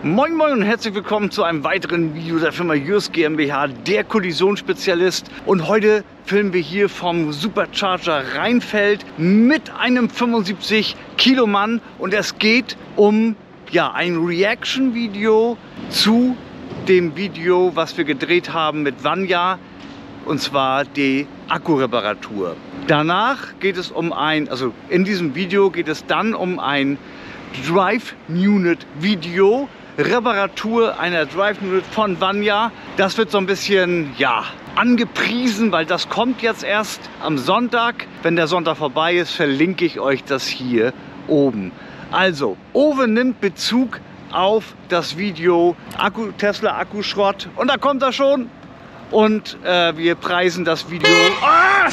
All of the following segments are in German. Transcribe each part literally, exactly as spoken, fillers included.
Moin Moin und herzlich willkommen zu einem weiteren Video der Firma Jörs GmbH, der Kollisionsspezialist. Und heute filmen wir hier vom Supercharger Rheinfeld mit einem fünfundsiebzig Kilo Mann. Und es geht um ja, ein Reaction-Video zu dem Video, was wir gedreht haben mit Vanja. Und zwar die Akkureparatur. Danach geht es um ein, also in diesem Video geht es dann um ein Drive Unit Video. Reparatur einer Drive Unit von Vanja. Das wird so ein bisschen, ja, angepriesen, weil das kommt jetzt erst am Sonntag. Wenn der Sonntag vorbei ist, verlinke ich euch das hier oben. Also, Owe nimmt Bezug auf das Video Akku, Tesla Akkuschrott. Und da kommt er schon. Und äh, wir preisen das Video. Ah!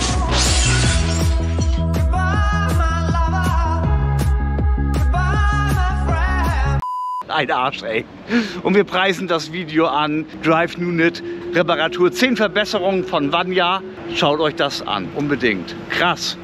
Ein Arsch, ey. Und wir preisen das Video an. Drive Unit Reparatur. zehn Verbesserungen von Vanja. Schaut euch das an. Unbedingt. Krass.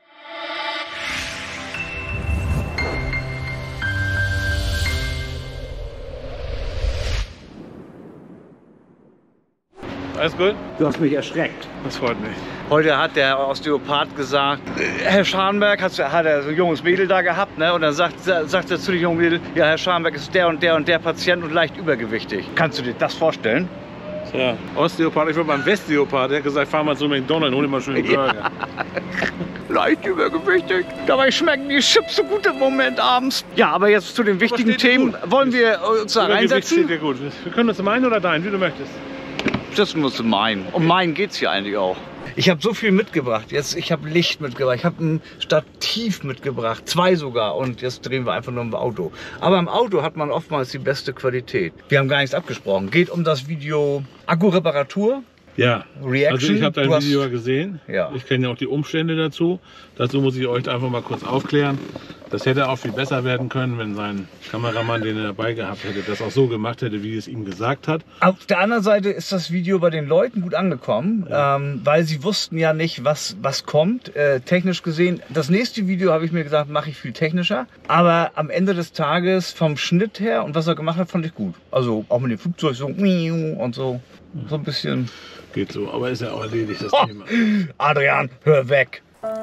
Alles gut? Du hast mich erschreckt. Das freut mich. Heute hat der Osteopath gesagt, Herr Scharnberg, hat, hat er so ein junges Mädel da gehabt, ne? Und dann sagt, sagt er zu dem jungen Mädel, ja, Herr Scharnberg ist der und der und der Patient und leicht übergewichtig. Kannst du dir das vorstellen? Ja, Osteopath, ich war beim Westeopath, der hat gesagt, fahr mal zu McDonald's, hol dir mal schön einen Burger. Ja. Leicht übergewichtig. Dabei schmecken die Chips so gut im Moment abends. Ja, aber jetzt zu den wichtigen Themen. Wollen wir uns da reinsetzen? Steht dir gut. Wir können uns meinen oder deinen, wie du möchtest. Das muss meinen. Um meinen geht es hier eigentlich auch. Ich habe so viel mitgebracht. Jetzt, ich habe Licht mitgebracht, ich habe ein Stativ mitgebracht, zwei sogar. Und jetzt drehen wir einfach nur im Auto. Aber im Auto hat man oftmals die beste Qualität. Wir haben gar nichts abgesprochen. Geht um das Video Akkureparatur. Ja, Reaction. Also ich habe dein Du hast- Video gesehen. Ja. Ich kenne ja auch die Umstände dazu. Dazu muss ich euch einfach mal kurz aufklären. Das hätte auch viel besser werden können, wenn sein Kameramann, den er dabei gehabt hätte, das auch so gemacht hätte, wie es ihm gesagt hat. Auf der anderen Seite ist das Video bei den Leuten gut angekommen, ja. ähm, weil sie wussten ja nicht, was, was kommt, äh, technisch gesehen. Das nächste Video, habe ich mir gesagt, mache ich viel technischer. Aber am Ende des Tages vom Schnitt her und was er gemacht hat, fand ich gut. Also auch mit dem Flugzeug so und so, so ein bisschen. Geht so, aber ist ja auch erledigt, das Oh, Thema. Adrian, hör weg.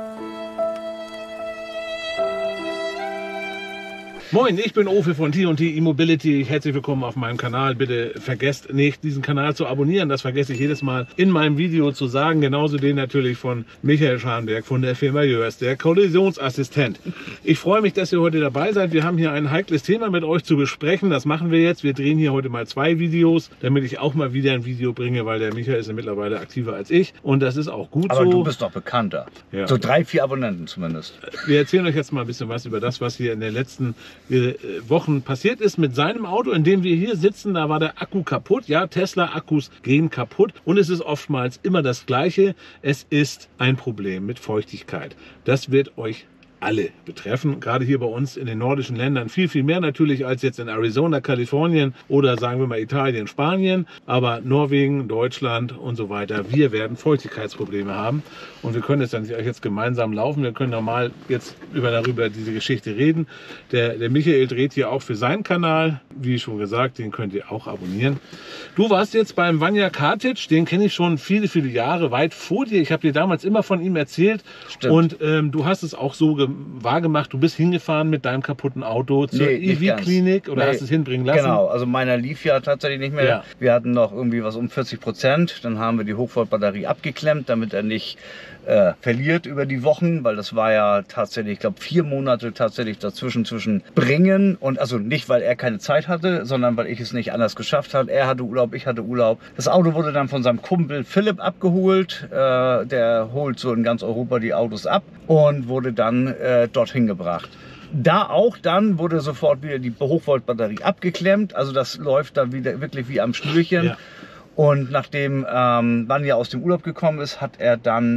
Moin, ich bin Owe von T und T E-Mobility. Herzlich willkommen auf meinem Kanal. Bitte vergesst nicht, diesen Kanal zu abonnieren. Das vergesse ich jedes Mal in meinem Video zu sagen. Genauso den natürlich von Michael Scharnberg von der Firma Jörs, der Kollisionsassistent. Ich freue mich, dass ihr heute dabei seid. Wir haben hier ein heikles Thema mit euch zu besprechen. Das machen wir jetzt. Wir drehen hier heute mal zwei Videos, damit ich auch mal wieder ein Video bringe, weil der Michael ist ja mittlerweile aktiver als ich. Und das ist auch gut Aber so. du bist doch bekannter. Ja. So drei, vier Abonnenten zumindest. Wir erzählen euch jetzt mal ein bisschen was über das, was hier in den letzten Wochen passiert ist mit seinem Auto, in dem wir hier sitzen. Da war der Akku kaputt. Ja, Tesla-Akkus gehen kaputt. Und es ist oftmals immer das Gleiche. Es ist ein Problem mit Feuchtigkeit. Das wird euch alle betreffen, gerade hier bei uns in den nordischen Ländern viel, viel mehr natürlich als jetzt in Arizona, Kalifornien oder sagen wir mal Italien, Spanien, aber Norwegen, Deutschland und so weiter. Wir werden Feuchtigkeitsprobleme haben und wir können jetzt dann jetzt gemeinsam laufen. Wir können normal jetzt über darüber diese Geschichte reden. Der, der Michael dreht hier auch für seinen Kanal, wie schon gesagt, den könnt ihr auch abonnieren. Du warst jetzt beim Vanja Kartic, den kenne ich schon viele, viele Jahre weit vor dir. Ich habe dir damals immer von ihm erzählt. Stimmt. Und ähm, du hast es auch so gemacht, wahrgemacht, du bist hingefahren mit deinem kaputten Auto zur Nee, E nicht ganz. V-Klinik oder Nee, hast es hinbringen lassen? Genau, also meiner lief ja tatsächlich nicht mehr. Ja. Wir hatten noch irgendwie was um vierzig Prozent. Dann haben wir die Hochvoltbatterie abgeklemmt, damit er nicht äh, verliert über die Wochen, weil das war ja tatsächlich, ich glaube, vier Monate tatsächlich dazwischen zwischen bringen und also nicht, weil er keine Zeit hatte, sondern weil ich es nicht anders geschafft habe. Er hatte Urlaub, ich hatte Urlaub. Das Auto wurde dann von seinem Kumpel Philipp abgeholt. Äh, der holt so in ganz Europa die Autos ab und wurde dann äh, dorthin gebracht. Da auch dann wurde sofort wieder die Hochvoltbatterie abgeklemmt. Also das läuft dann wieder wirklich wie am Schnürchen. Ja. Und nachdem ähm, Vanja aus dem Urlaub gekommen ist, hat er dann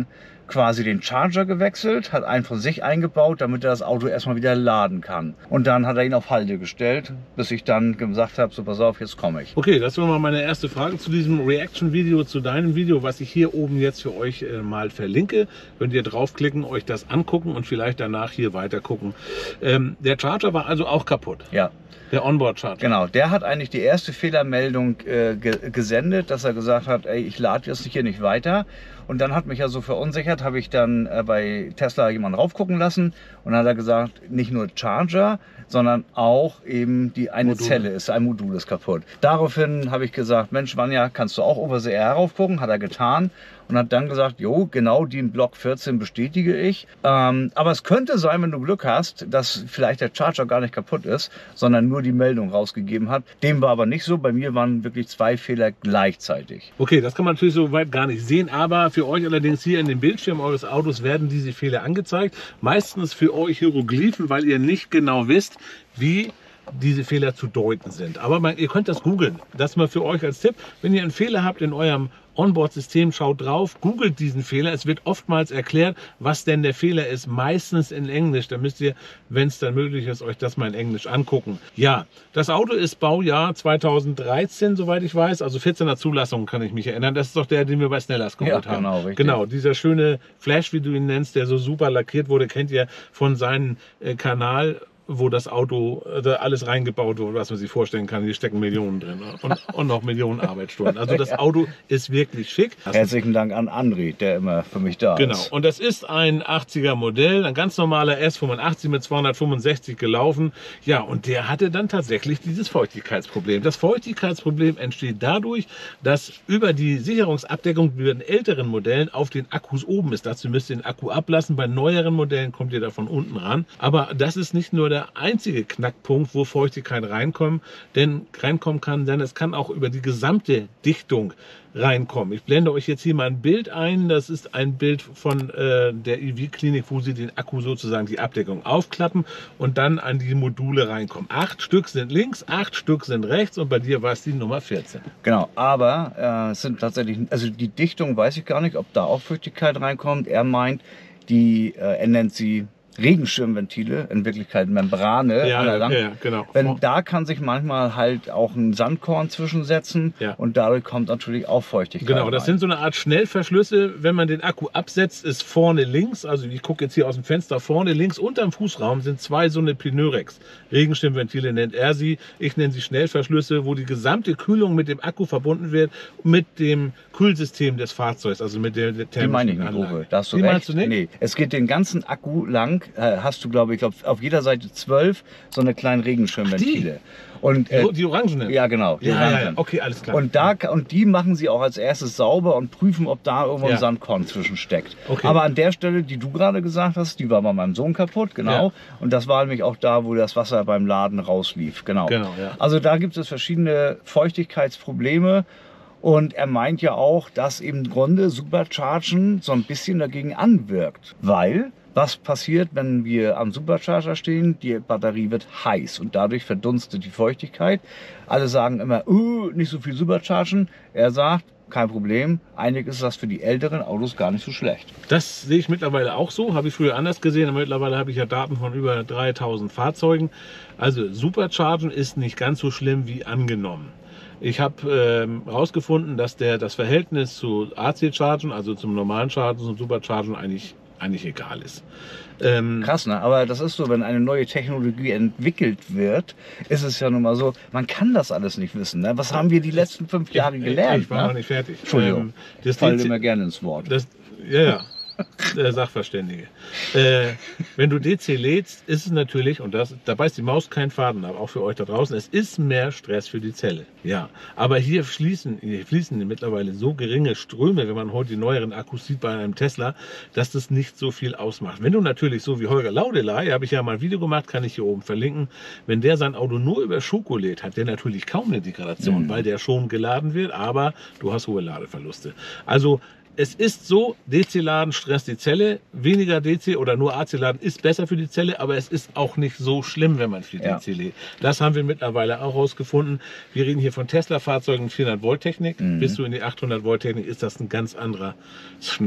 quasi den Charger gewechselt, hat einen von sich eingebaut, damit er das Auto erstmal wieder laden kann. Und dann hat er ihn auf Halde gestellt, bis ich dann gesagt habe, so pass auf, jetzt komme ich. Okay, das war mal meine erste Frage zu diesem Reaction-Video, zu deinem Video, was ich hier oben jetzt für euch äh, mal verlinke. Könnt ihr draufklicken, euch das angucken und vielleicht danach hier weiter gucken. Ähm, der Charger war also auch kaputt? Ja. Der Onboard-Charger? Genau, der hat eigentlich die erste Fehlermeldung äh, ge gesendet, dass er gesagt hat, ey, ich lade jetzt hier nicht weiter. Und dann hat mich ja so verunsichert, habe ich dann äh, bei Tesla jemanden raufgucken lassen und dann hat er gesagt, nicht nur Charger, sondern auch eben die eine Module. Zelle ist, ein Modul ist kaputt. Daraufhin habe ich gesagt, Mensch, Vanja, kannst du auch Over the Air raufgucken? Hat er getan und hat dann gesagt, jo, genau den Block vierzehn bestätige ich. Ähm, aber es könnte sein, wenn du Glück hast, dass vielleicht der Charger gar nicht kaputt ist, sondern nur die Meldung rausgegeben hat. Dem war aber nicht so. Bei mir waren wirklich zwei Fehler gleichzeitig. Okay, das kann man natürlich so weit gar nicht sehen, aber für euch allerdings hier in dem Bildschirm eures Autos werden diese Fehler angezeigt. Meistens für euch Hieroglyphen, weil ihr nicht genau wisst, wie diese Fehler zu deuten sind. Aber man, ihr könnt das googeln. Das mal für euch als Tipp. Wenn ihr einen Fehler habt in eurem Onboard-System, schaut drauf, googelt diesen Fehler. Es wird oftmals erklärt, was denn der Fehler ist, meistens in Englisch. Da müsst ihr, wenn es dann möglich ist, euch das mal in Englisch angucken. Ja, das Auto ist Baujahr zweitausenddreizehn, soweit ich weiß. Also vierzehner Zulassung, kann ich mich erinnern. Das ist doch der, den wir bei Snellers geholt Ja, haben. genau, richtig. Genau, dieser schöne Flash, wie du ihn nennst, der so super lackiert wurde, kennt ihr von seinem äh, Kanal, wo das Auto da alles reingebaut wurde, was man sich vorstellen kann. Hier stecken Millionen drin und, und noch Millionen Arbeitsstunden. Also das Auto ist wirklich schick. Herzlichen Dank an André, der immer für mich da Genau. ist. Und das ist ein achtziger Modell, ein ganz normaler S fünfundachtzig mit zweihundertfünfundsechzig gelaufen. Ja, und der hatte dann tatsächlich dieses Feuchtigkeitsproblem. Das Feuchtigkeitsproblem entsteht dadurch, dass über die Sicherungsabdeckung bei den älteren Modellen auf den Akkus oben ist. Dazu müsst ihr den Akku ablassen. Bei neueren Modellen kommt ihr da von unten ran. Aber das ist nicht nur der einzige Knackpunkt, wo Feuchtigkeit reinkommen, denn reinkommen kann, denn es kann auch über die gesamte Dichtung reinkommen. Ich blende euch jetzt hier mal ein Bild ein. Das ist ein Bild von äh, der E V-Klinik, wo sie den Akku sozusagen die Abdeckung aufklappen und dann an die Module reinkommen. Acht Stück sind links, acht Stück sind rechts und bei dir war es die Nummer vierzehn. Genau, aber äh, es sind tatsächlich, also die Dichtung weiß ich gar nicht, ob da auch Feuchtigkeit reinkommt. Er meint, die, äh, er nennt sie Regenschirmventile, in Wirklichkeit Membrane. Ja, ja, ja, genau. Wenn, da kann sich manchmal halt auch ein Sandkorn zwischensetzen, ja, und dadurch kommt natürlich auch Feuchtigkeit Genau, das rein. sind so eine Art Schnellverschlüsse. Wenn man den Akku absetzt, ist vorne links, also ich gucke jetzt hier aus dem Fenster, vorne links unterm Fußraum sind zwei so eine Pneurex. Regenschirmventile nennt er sie. Ich nenne sie Schnellverschlüsse, wo die gesamte Kühlung mit dem Akku verbunden wird, mit dem Kühlsystem des Fahrzeugs, also mit der, der thermischen Anlage. Die meine ich nicht, Uwe. Da hast du recht. Meinst du nicht? Nee, es geht den ganzen Akku lang. Hast du, glaube ich, glaub, auf jeder Seite zwölf so eine kleinen Regenschirmventile. Und, äh, die Orangenen? Ja, genau. Die ja, Orangen. ja, ja, okay, alles klar. Und, da, und die machen sie auch als erstes sauber und prüfen, ob da irgendwo ja. ein Sandkorn zwischen steckt. Okay. Aber an der Stelle, die du gerade gesagt hast, die war bei meinem Sohn kaputt, genau. Ja. Und das war nämlich auch da, wo das Wasser beim Laden rauslief. Genau. genau ja. Also da gibt es verschiedene Feuchtigkeitsprobleme. Und er meint ja auch, dass im Grunde Superchargen so ein bisschen dagegen anwirkt. Weil, was passiert, wenn wir am Supercharger stehen? Die Batterie wird heiß und dadurch verdunstet die Feuchtigkeit. Alle sagen immer, uh, nicht so viel Superchargen. Er sagt, kein Problem. Eigentlich ist das für die älteren Autos gar nicht so schlecht. Das sehe ich mittlerweile auch so. Habe ich früher anders gesehen. Aber mittlerweile habe ich ja Daten von über dreitausend Fahrzeugen. Also Superchargen ist nicht ganz so schlimm wie angenommen. Ich habe herausgefunden, ähm, dass der, das Verhältnis zu A C-Chargen, also zum normalen Chargen und Superchargen eigentlich, eigentlich egal ist. Ähm, Krass, ne? Aber das ist so, wenn eine neue Technologie entwickelt wird, ist es ja nun mal so, man kann das alles nicht wissen. Ne? Was haben wir die letzten fünf Jahre gelernt? Ich war ne? noch nicht fertig. Entschuldigung, ähm, das fallen immer gerne ins Wort. Das, ja, ja. Der Sachverständige. Äh, wenn du D C lädst, ist es natürlich, und das, da beißt die Maus keinen Faden ab, auch für euch da draußen, es ist mehr Stress für die Zelle. Ja, aber hier fließen, hier fließen mittlerweile so geringe Ströme, wenn man heute die neueren Akkus sieht bei einem Tesla, dass das nicht so viel ausmacht. Wenn du natürlich so wie Holger Laudelei, habe ich ja mal ein Video gemacht, kann ich hier oben verlinken, wenn der sein Auto nur über Schoko lädt, hat der natürlich kaum eine Degradation, mhm. weil der schon geladen wird, aber du hast hohe Ladeverluste. Also es ist so, D C-Laden stresst die Zelle, weniger D C oder nur A C-Laden ist besser für die Zelle, aber es ist auch nicht so schlimm, wenn man viel ja. D C lädt. Das haben wir mittlerweile auch rausgefunden. Wir reden hier von Tesla-Fahrzeugen vierhundert Volt Technik. Mhm. Bis du in die achthundert Volt Technik ist das ein ganz anderer Schnack.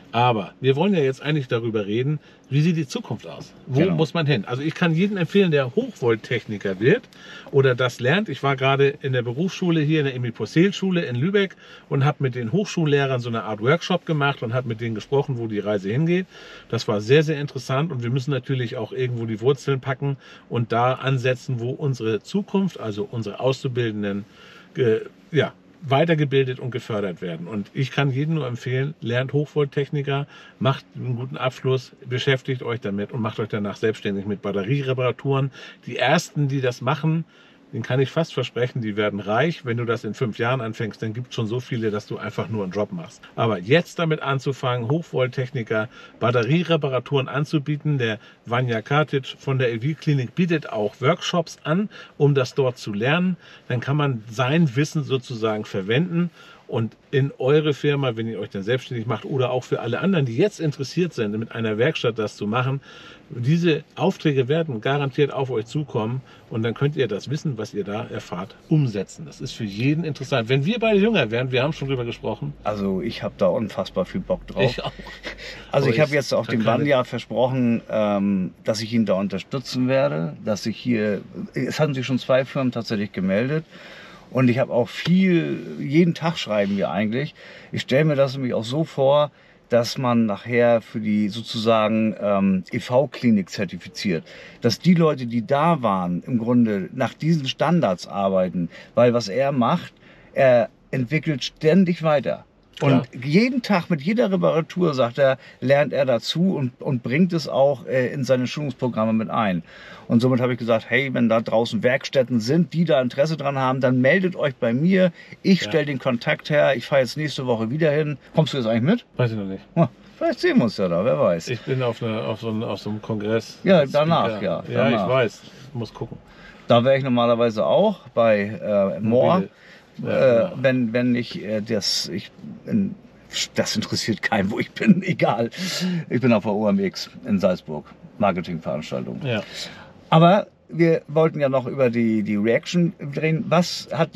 Aber wir wollen ja jetzt eigentlich darüber reden, wie sieht die Zukunft aus? Wo Genau. muss man hin? Also ich kann jedem empfehlen, der Hochvolttechniker wird oder das lernt. Ich war gerade in der Berufsschule hier in der Emil-Possehl-Schule in Lübeck und habe mit den Hochschullehrern so eine Art Workshop gemacht und habe mit denen gesprochen, wo die Reise hingeht. Das war sehr, sehr interessant und wir müssen natürlich auch irgendwo die Wurzeln packen und da ansetzen, wo unsere Zukunft, also unsere Auszubildenden, äh, ja, weitergebildet und gefördert werden. Und ich kann jedem nur empfehlen, lernt Hochvolttechniker, macht einen guten Abschluss, beschäftigt euch damit und macht euch danach selbstständig mit Batteriereparaturen. Die ersten, die das machen, den kann ich fast versprechen, die werden reich. Wenn du das in fünf Jahren anfängst, dann gibt es schon so viele, dass du einfach nur einen Job machst. Aber jetzt damit anzufangen, Hochvolttechniker, Batteriereparaturen anzubieten, der Vanja Katic von der E V Klinik bietet auch Workshops an, um das dort zu lernen. Dann kann man sein Wissen sozusagen verwenden und in eure Firma, wenn ihr euch dann selbstständig macht oder auch für alle anderen, die jetzt interessiert sind, mit einer Werkstatt das zu machen, diese Aufträge werden garantiert auf euch zukommen und dann könnt ihr das Wissen, was ihr da erfahrt, umsetzen. Das ist für jeden interessant. Wenn wir beide jünger wären, wir haben schon drüber gesprochen. Also ich habe da unfassbar viel Bock drauf. Ich auch. Also Aber ich habe ich jetzt auch kann dem keine- Vanja versprochen, ähm, dass ich ihn da unterstützen werde, dass ich hier, es hatten sich schon zwei Firmen tatsächlich gemeldet. Und ich habe auch viel, jeden Tag schreiben wir eigentlich. Ich stelle mir das nämlich auch so vor, dass man nachher für die sozusagen ähm, E V-Klinik zertifiziert. Dass die Leute, die da waren, im Grunde nach diesen Standards arbeiten. Weil was er macht, er entwickelt ständig weiter. Und Ja. jeden Tag mit jeder Reparatur, sagt er, lernt er dazu und, und bringt es auch äh, in seine Schulungsprogramme mit ein. Und somit habe ich gesagt, hey, wenn da draußen Werkstätten sind, die da Interesse dran haben, dann meldet euch bei mir. Ich Ja. stelle den Kontakt her. Ich fahre jetzt nächste Woche wieder hin. Kommst du jetzt eigentlich mit? Weiß ich noch nicht. Oh, vielleicht sehen wir uns ja da, wer weiß. Ich bin auf, eine, auf, so, einem, auf so einem Kongress. Ja, als danach, Speaker. ja, Ja, danach. ich weiß. Ich muss gucken. Da wäre ich normalerweise auch bei äh, Moore. Mobile. Ja, Äh, genau. wenn, wenn ich äh, das, ich, in, das interessiert keinen, wo ich bin, egal. Ich bin auf der O M X in Salzburg, Marketingveranstaltung. Ja. Aber wir wollten ja noch über die, die Reaction drehen. Was hat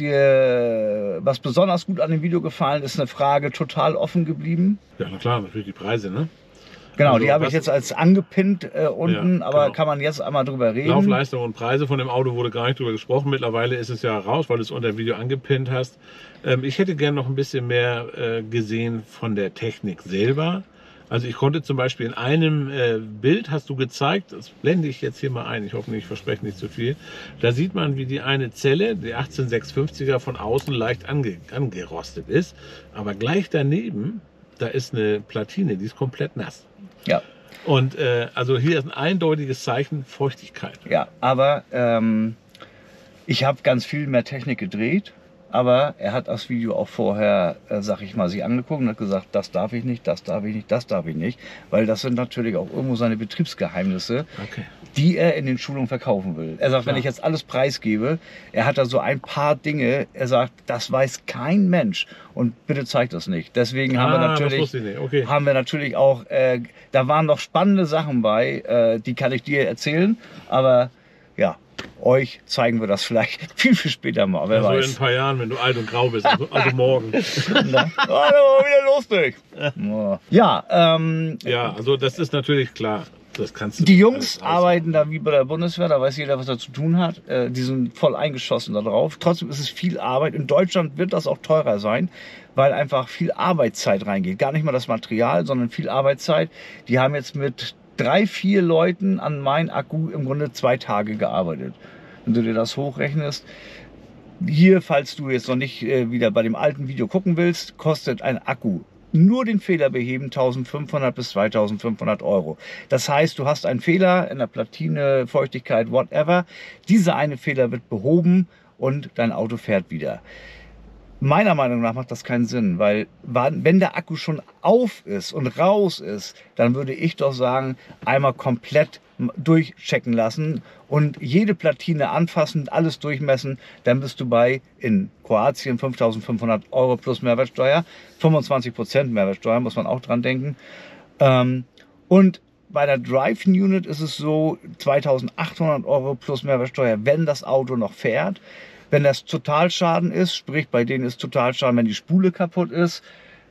dir, was besonders gut an dem Video gefallen, ist eine Frage total offen geblieben. ja, na klar, natürlich die Preise, ne? Genau, Also, die habe ich was- jetzt als angepinnt äh, unten, Ja, aber genau. kann man jetzt einmal drüber reden? Laufleistung und Preise von dem Auto wurde gar nicht drüber gesprochen. Mittlerweile ist es ja raus, weil du es unter dem Video angepinnt hast. Ähm, ich hätte gerne noch ein bisschen mehr äh, gesehen von der Technik selber. Also ich konnte zum Beispiel in einem äh, Bild, hast du gezeigt, das blende ich jetzt hier mal ein, ich hoffe, ich verspreche nicht zu viel. Da sieht man, wie die eine Zelle, die achtzehn sechshundertfünfziger, von außen leicht ange, angerostet ist. Aber gleich daneben, da ist eine Platine, die ist komplett nass. Ja. Und äh, also hier ist ein eindeutiges Zeichen Feuchtigkeit. Ja, aber ähm, ich habe ganz viel mehr Technik gedreht, aber er hat das Video auch vorher, äh, sag ich mal, sich angeguckt und hat gesagt, das darf ich nicht, das darf ich nicht, das darf ich nicht, weil das sind natürlich auch irgendwo seine Betriebsgeheimnisse, Okay. die er in den Schulungen verkaufen will. Er sagt, Klar. wenn ich jetzt alles preisgebe, er hat da so ein paar Dinge, er sagt, das weiß kein Mensch und bitte zeigt das nicht. Deswegen haben wir Ah, das natürlich, wusste ich nicht. Okay. haben wir natürlich auch, äh, da waren noch spannende Sachen bei, äh, die kann ich dir erzählen, aber ja, euch zeigen wir das vielleicht viel, viel später mal, wer Also in ein weiß. paar Jahren, wenn du alt und grau bist, also, also morgen. Na, oh, da war wieder lustig. Ja, ähm, Ja, also das ist natürlich klar. Das kannst du die nicht Jungs alles arbeiten da wie bei der Bundeswehr, da weiß jeder, was er zu tun hat. Äh, die sind voll eingeschossen da drauf. Trotzdem ist es viel Arbeit. In Deutschland wird das auch teurer sein, weil einfach viel Arbeitszeit reingeht. Gar nicht mal das Material, sondern viel Arbeitszeit. Die haben jetzt mit drei, vier Leuten an meinem Akku im Grunde zwei Tage gearbeitet. Wenn du dir das hochrechnest, hier, falls du jetzt noch nicht äh, wieder bei dem alten Video gucken willst, kostet ein Akku nur den Fehler beheben eintausendfünfhundert bis zweitausendfünfhundert Euro. Das heißt, du hast einen Fehler in der Platine, Feuchtigkeit, whatever. Dieser eine Fehler wird behoben und dein Auto fährt wieder. Meiner Meinung nach macht das keinen Sinn, weil wenn der Akku schon auf ist und raus ist, dann würde ich doch sagen, einmal komplett durchchecken lassen und jede Platine anfassen, alles durchmessen, dann bist du bei in Kroatien fünftausendfünfhundert Euro plus Mehrwertsteuer, fünfundzwanzig Prozent Mehrwertsteuer, muss man auch dran denken. Und bei der Drive-Unit ist es so zweitausendachthundert Euro plus Mehrwertsteuer, wenn das Auto noch fährt. Wenn das Totalschaden ist, sprich bei denen ist Totalschaden, wenn die Spule kaputt ist,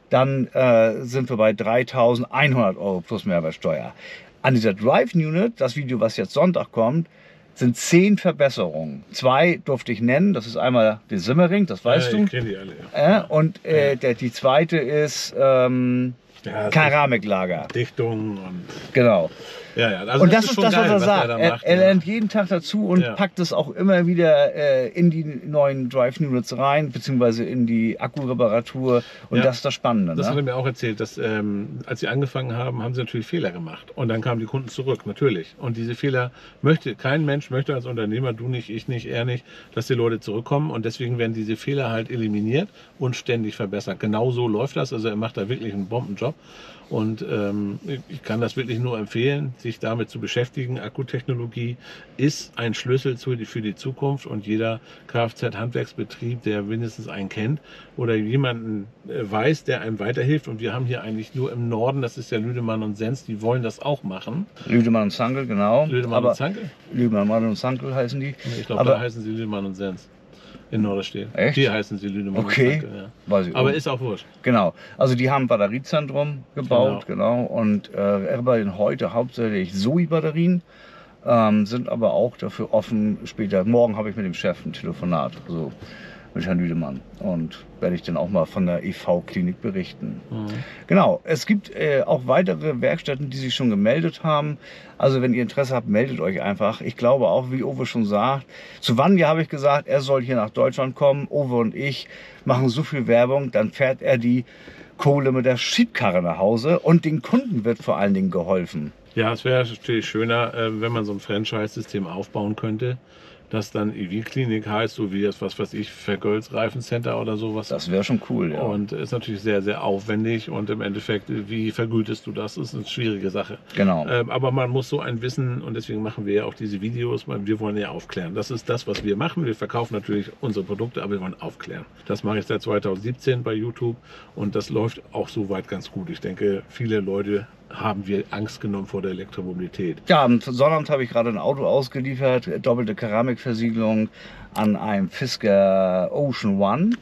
dann äh, sind wir bei dreitausendeinhundert Euro plus Mehrwertsteuer. An dieser Drive Unit, das Video, was jetzt Sonntag kommt, sind zehn Verbesserungen. Zwei durfte ich nennen. Das ist einmal der Simmering, das weißt ja, du. Ich kenne die alle, ja. Äh, und äh, der, die zweite ist ähm, ja, Keramiklager. Dichtung und... Genau. Ja, ja. Also und das, das ist schon das, was geil, er was sagt. er, da er, macht, er ja. lernt jeden Tag dazu und Ja. packt es auch immer wieder äh, in die neuen Drive Units rein, beziehungsweise in die Akkureparatur. Und Ja. das ist das Spannende. Das Ne? hat er mir auch erzählt, dass ähm, als sie angefangen haben, haben sie natürlich Fehler gemacht. Und dann kamen die Kunden zurück, natürlich. Und diese Fehler möchte, kein Mensch möchte als Unternehmer, du nicht, ich nicht, er nicht, dass die Leute zurückkommen. Und deswegen werden diese Fehler halt eliminiert und ständig verbessert. Genau so läuft das. Also er macht da wirklich einen Bombenjob. Und ähm, ich kann das wirklich nur empfehlen, sich damit zu beschäftigen. Akkutechnologie ist ein Schlüssel zu, für die Zukunft und jeder Kfz-Handwerksbetrieb, der mindestens einen kennt oder jemanden weiß, der einem weiterhilft. Und wir haben hier eigentlich nur im Norden, das ist ja Lüdemann und Sens, die wollen das auch machen. Lüdemann und Zankel, genau. Lüdemann Aber und Zankel? Lüdemann und Zankel heißen die. Ich glaube, Aber da heißen sie Lüdemann und Sens. In Norderstedt. Echt? Hier heißen sie Lüdemann Okay. und Zankel, ja. Weiß ich Aber auch. ist auch wurscht. Genau. Also die haben ein Batteriezentrum gebaut, genau. Und äh, arbeiten heute hauptsächlich Zoe-Batterien, ähm, sind aber auch dafür offen. Später, morgen habe ich mit dem Chef ein Telefonat, also mit Herrn Lüdemann. Und werde ich dann auch mal von der E V-Klinik berichten. Mhm. Genau, es gibt äh, auch weitere Werkstätten, die sich schon gemeldet haben. Also wenn ihr Interesse habt, meldet euch einfach. Ich glaube auch, wie Uwe schon sagt, zu Vanja habe ich gesagt, er soll hier nach Deutschland kommen. Uwe und ich machen so viel Werbung, dann fährt er die Kohle mit der Schiebkarre nach Hause und den Kunden wird vor allen Dingen geholfen. Ja, es wäre natürlich schöner, äh, wenn man so ein Franchise-System aufbauen könnte, das dann E V-Klinik heißt, so wie das, was weiß ich, Vergölz Reifencenter oder sowas. Das wäre schon cool, ja. Und ist natürlich sehr, sehr aufwendig und im Endeffekt, wie vergütest du das, ist eine schwierige Sache. Genau. Ähm, aber man muss so ein Wissen und deswegen machen wir ja auch diese Videos, weil wir wollen ja aufklären. Das ist das, was wir machen. Wir verkaufen natürlich unsere Produkte, aber wir wollen aufklären. Das mache ich seit zweitausendsiebzehn bei YouTube und das läuft auch soweit ganz gut. Ich denke, viele Leute haben wir Angst genommen vor der Elektromobilität. Ja, am Sonnabend habe ich gerade ein Auto ausgeliefert, doppelte Keramikversiegelung an einem Fisker Ocean One.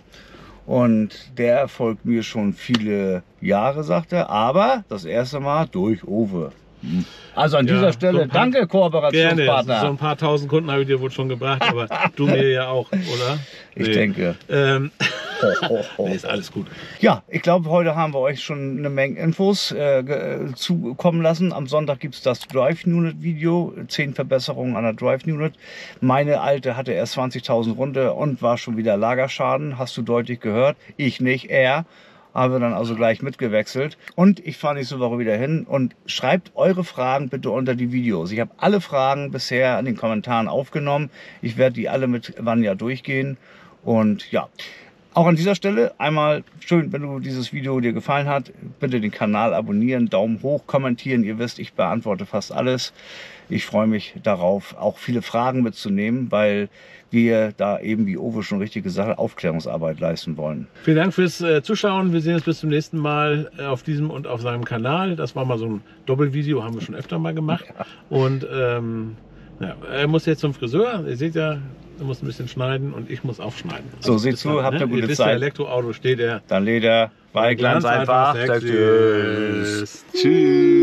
Und der folgt mir schon viele Jahre, sagt er, aber das erste Mal durch Uwe. Also an Ja, dieser so Stelle, ein paar- danke Kooperationspartner. Gerne, so ein paar tausend Kunden habe ich dir wohl schon gebracht, aber du mir ja auch, oder? Ich denke. Ähm, Ho, ho, ho. nee, ist alles gut. Ja, ich glaube, heute haben wir euch schon eine Menge Infos äh, ge- zukommen lassen. Am Sonntag gibt es das Drive Unit Video, zehn Verbesserungen an der Drive Unit. Meine alte hatte erst zwanzigtausend runter und war schon wieder Lagerschaden, hast du deutlich gehört. Ich nicht, er. Habe dann also gleich mitgewechselt. Und ich fahre nächste Woche wieder hin und schreibt eure Fragen bitte unter die Videos. Ich habe alle Fragen bisher in den Kommentaren aufgenommen. Ich werde die alle mit Vanja durchgehen. Und ja, auch an dieser Stelle einmal schön, wenn du dieses Video dir gefallen hat, bitte den Kanal abonnieren, Daumen hoch, kommentieren. Ihr wisst, ich beantworte fast alles. Ich freue mich darauf, auch viele Fragen mitzunehmen, weil wir da eben, wie Uwe schon richtig gesagt hat, Aufklärungsarbeit leisten wollen. Vielen Dank fürs äh, Zuschauen. Wir sehen uns bis zum nächsten Mal äh, auf diesem und auf seinem Kanal. Das war mal so ein Doppelvideo, haben wir schon öfter mal gemacht. Ja. Und ähm, ja, er muss jetzt zum Friseur. Ihr seht ja, er muss ein bisschen schneiden und ich muss auch schneiden. So, seht bis zu, dann, habt ne? eine gute Ihr wisst, Zeit. der Elektroauto steht er. Dann Leder, bei ganz einfach. einfach, Tschüss. Tschüss.